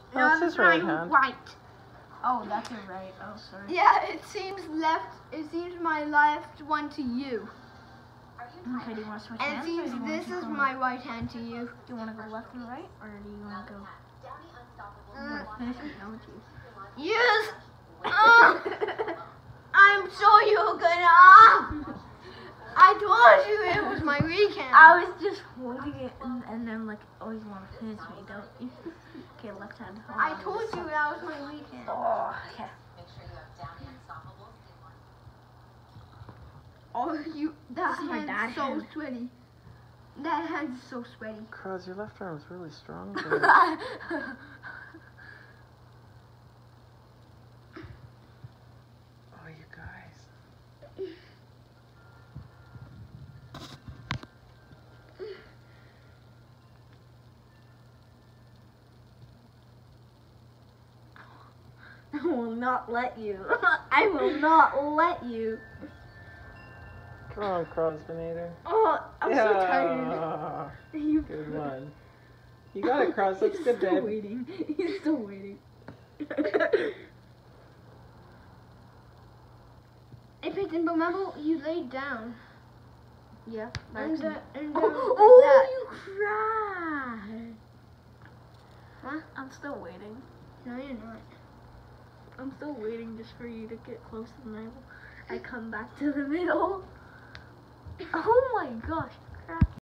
No, That's that's his right my hand. right. Oh, that's your right. Oh, sorry. Yeah, it seems left. It seems my left one to you. Okay, do you want to switch And it hands? seems or do you this want is to go- my right hand to you. Do you want to go left and right, or do you want to go? Finish it, don't you? Yes! I'm sure you're gonna. I told you it was my weak hand. I was just holding it, and then like always want to finish me, don't you? Okay, left hand. Hold I on. told you that was my weak hand. Oh, okay. Oh, you. That This is my hand's bad so hand. sweaty. That hand's so sweaty. Cause your left arm is really strong. Today. Oh, you guys. I will not let you. I will not let you. Come on, Crosbinator. Oh, I'm so tired. Yeah. You Good one. You got it, Cross. That's He's good, still babe. waiting. He's still waiting. Hey, Peyton, remember you laid down. Yeah. And Oh, that. you cried. Huh? I'm still waiting. No, you're not. I'm still waiting just for you to get close to the middle. I come back to the middle. Oh my gosh.